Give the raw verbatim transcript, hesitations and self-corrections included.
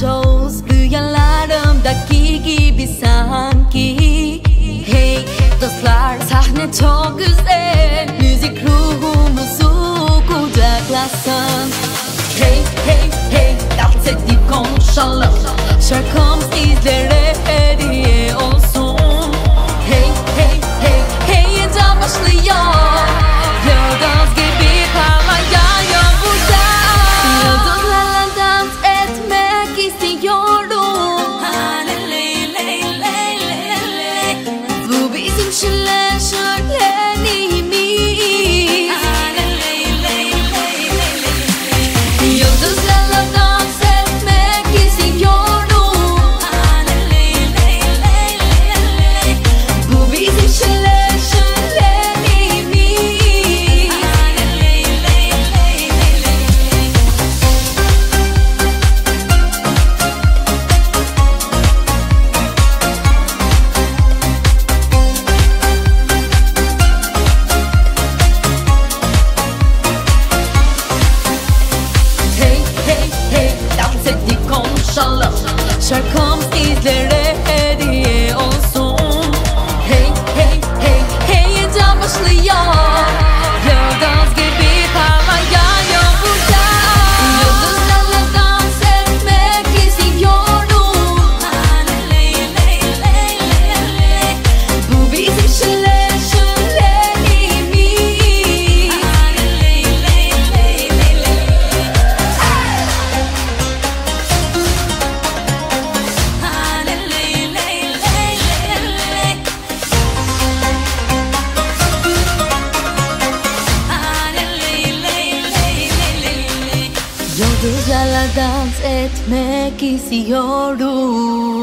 toz rüyalarımdaki gibi sanki. Hey dostlar, sahne çok güzel, müzik ruhumuzu kucaklasın. Hey hey hey, dans edip konuşalım, şarkımız sizlere hediye olsun. Hey hey hey, heyecan başlıyor, yıldız gibi parlayıyor burada. Yıldızlarla dans etmek istiyorum. Bu bizim şöyle şölenimiz. Yıldızlarla dans etmek istiyorum. Bu bizim şöyle şölenimiz. Hey hey hey, dans edip konuşalım, şarkımız sizlere hediye olsun. Hey hey hey, heyecan başlıyor, yıldız gibi parlayıyor burada. Yıldızlarla dans etmek istiyorum. Bu bizim şöyle şölenimiz. Yıldızlarla dans etmek istiyorum.